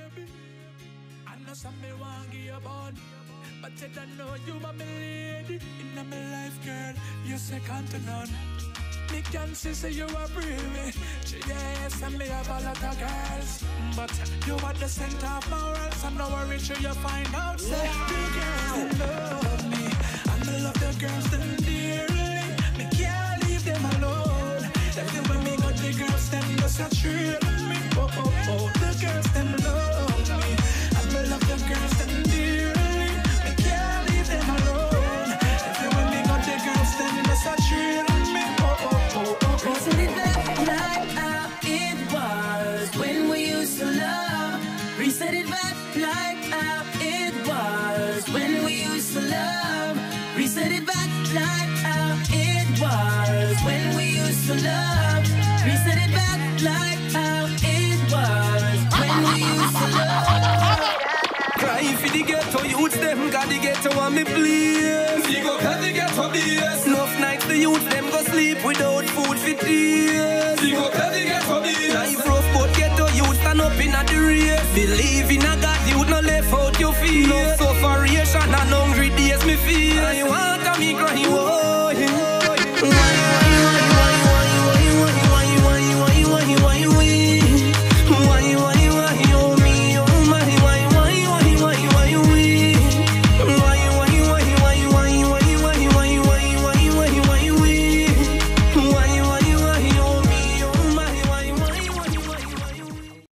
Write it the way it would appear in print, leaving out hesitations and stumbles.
I know some me want give you bun, but you don't know you are my lady. In my life, girl, you're second to none. Me can see you are pretty. Yes, and me have a lot of girls, but you are the center of my world. So no worry till you find out. Say the girls that love me, and I love the girls them dearly. Me can't leave them alone. Everywhere me got the girls them just a thrill me. Oh oh oh, the girls them love me, and I love the girls them dearly. Me can't leave them alone. Everywhere me got the girls them just a thrill me. Oh oh oh oh. Reset it back like how it was when we used to love. Reset it back like how it was when we used to love. Reset it back like how it was when we used to love. Reset it back like how it was when we used to love. Cry for the ghetto youths, them got the ghetto on me please. You go cut the ghetto BS. Enough nights the youths, them go sleep without food for days. You go cut the ghetto BS. Life rough but ghetto youth stand up in a the race. Believe in a God, you no left out your feet. No sufferation and hungry days me feel.